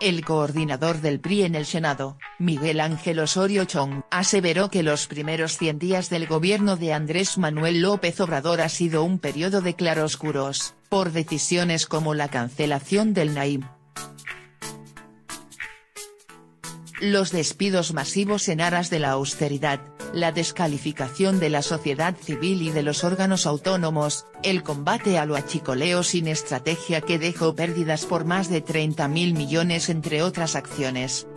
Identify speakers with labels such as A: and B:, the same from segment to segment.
A: El coordinador del PRI en el Senado, Miguel Ángel Osorio Chong, aseveró que los primeros 100 días del gobierno de Andrés Manuel López Obrador ha sido un periodo de claroscuros, por decisiones como la cancelación del Naim. Los despidos masivos en aras de la austeridad, la descalificación de la sociedad civil y de los órganos autónomos, el combate al huachicoleo sin estrategia que dejó pérdidas por más de 30.000 millones entre otras acciones.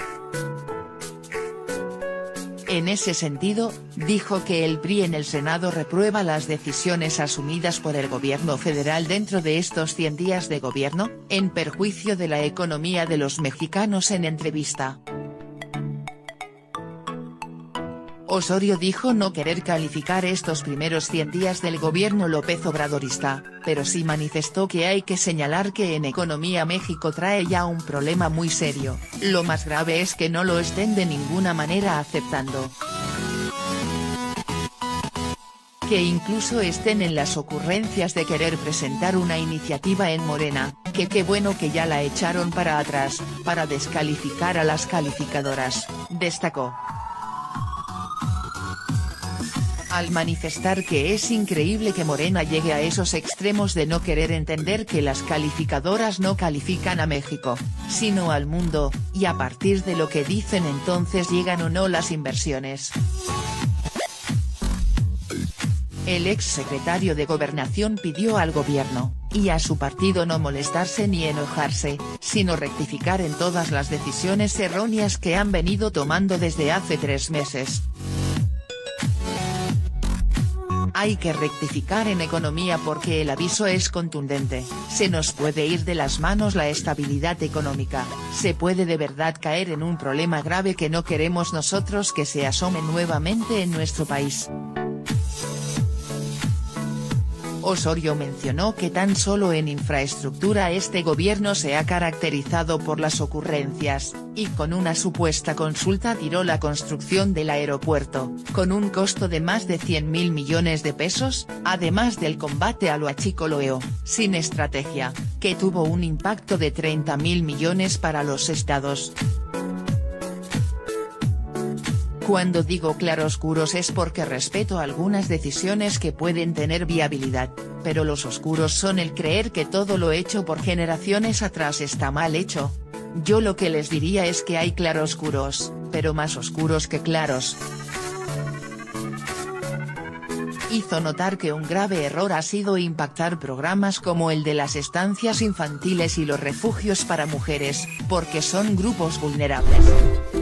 A: En ese sentido, dijo que el PRI en el Senado reprueba las decisiones asumidas por el gobierno federal dentro de estos 100 días de gobierno, en perjuicio de la economía de los mexicanos en entrevista. Osorio dijo no querer calificar estos primeros 100 días del gobierno López Obradorista, pero sí manifestó que hay que señalar que en economía México trae ya un problema muy serio, lo más grave es que no lo estén de ninguna manera aceptando. Que incluso estén en las ocurrencias de querer presentar una iniciativa en Morena, que qué bueno que ya la echaron para atrás, para descalificar a las calificadoras, destacó. Al manifestar que es increíble que Morena llegue a esos extremos de no querer entender que las calificadoras no califican a México, sino al mundo, y a partir de lo que dicen entonces llegan o no las inversiones. El exsecretario de Gobernación pidió al gobierno, y a su partido no molestarse ni enojarse, sino rectificar en todas las decisiones erróneas que han venido tomando desde hace 3 meses. Hay que rectificar en economía porque el aviso es contundente, se nos puede ir de las manos la estabilidad económica, se puede de verdad caer en un problema grave que no queremos nosotros que se asome nuevamente en nuestro país. Osorio mencionó que tan solo en infraestructura este gobierno se ha caracterizado por las ocurrencias, y con una supuesta consulta tiró la construcción del aeropuerto, con un costo de más de 100.000 millones de pesos, además del combate al huachicoleo, sin estrategia, que tuvo un impacto de 30.000 millones para los estados. Cuando digo claroscuros es porque respeto algunas decisiones que pueden tener viabilidad, pero los oscuros son el creer que todo lo hecho por generaciones atrás está mal hecho. Yo lo que les diría es que hay claroscuros, pero más oscuros que claros. Hizo notar que un grave error ha sido impactar programas como el de las estancias infantiles y los refugios para mujeres, porque son grupos vulnerables.